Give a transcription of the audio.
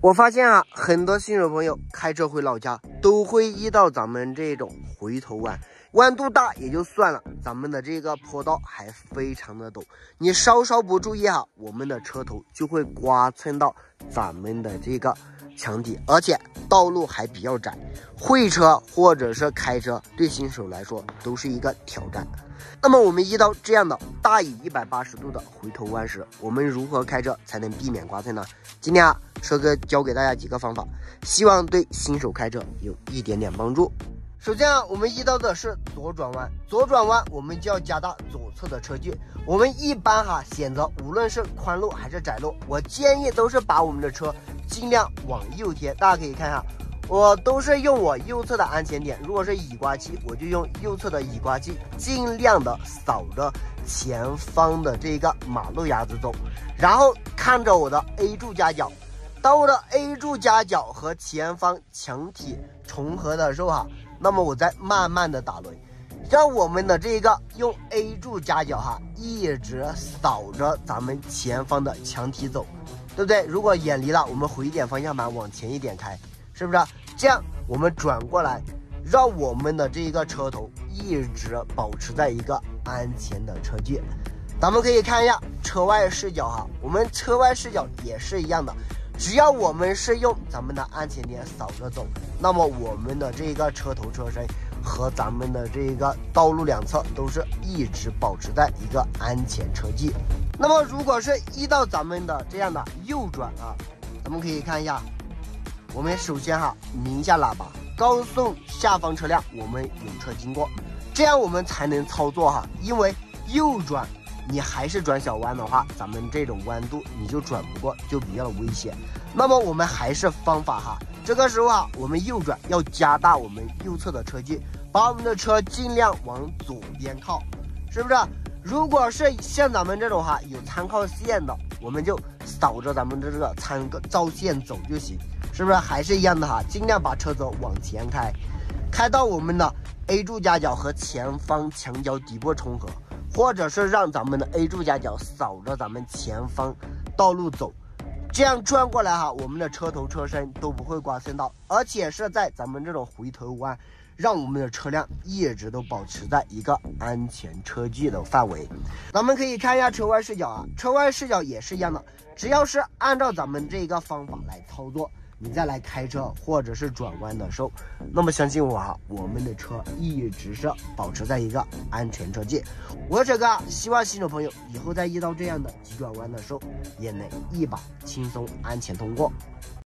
我发现啊，很多新手朋友开车回老家都会遇到咱们这种回头弯，弯度大也就算了，咱们的这个坡道还非常的陡，你稍稍不注意哈，我们的车头就会刮蹭到咱们的这个墙体，而且道路还比较窄，会车或者是开车对新手来说都是一个挑战。那么我们遇到这样的大于180度的回头弯时，我们如何开车才能避免刮蹭呢？今天啊，车哥教给大家几个方法，希望对新手开车有一点点帮助。首先啊，我们遇到的是左转弯，左转弯我们就要加大左侧的车距。我们一般选择无论是宽路还是窄路，我建议都是把我们的车尽量往右贴。大家可以看一下，我都是用我右侧的安全点，如果是雨刮器，我就用右侧的雨刮器，尽量的扫着前方的这个马路牙子走，然后看着我的 A 柱夹角。当我的 A 柱夹角和前方墙体重合的时候那么我再慢慢的打轮，让我们的这个用 A 柱夹角一直扫着咱们前方的墙体走，对不对？如果远离了，我们回一点方向盘往前一点开，是不是？这样我们转过来，让我们的这个车头一直保持在一个安全的车距。咱们可以看一下车外视角我们车外视角也是一样的，只要我们是用咱们的安全点扫着走，那么我们的这个车头车身和咱们的这个道路两侧都是一直保持在一个安全车距。那么如果是遇到咱们的这样的右转咱们可以看一下，我们首先鸣一下喇叭，告诉下方车辆我们有车经过，这样我们才能操作因为右转你还是转小弯的话，咱们这种弯度你就转不过，就比较危险。那么我们还是方法这个时候我们右转要加大我们右侧的车距，把我们的车尽量往左边靠，是不是？如果是像咱们这种有参靠线的，我们就扫着咱们的这个参照线走就行，是不是？还是一样的尽量把车子往前开，开到我们的 A 柱夹角和前方墙角底部重合，或者是让咱们的 A 柱夹角扫着咱们前方道路走，这样转过来我们的车头车身都不会刮蹭到，而且是在咱们这种回头弯，让我们的车辆一直都保持在一个安全车距的范围。咱们可以看一下车外视角车外视角也是一样的，只要是按照咱们这个方法来操作，你再来开车或者是转弯的时候，那么相信我我们的车一直是保持在一个安全车距。我这个希望新手朋友以后在遇到这样的急转弯的时候，也能一把轻松安全通过。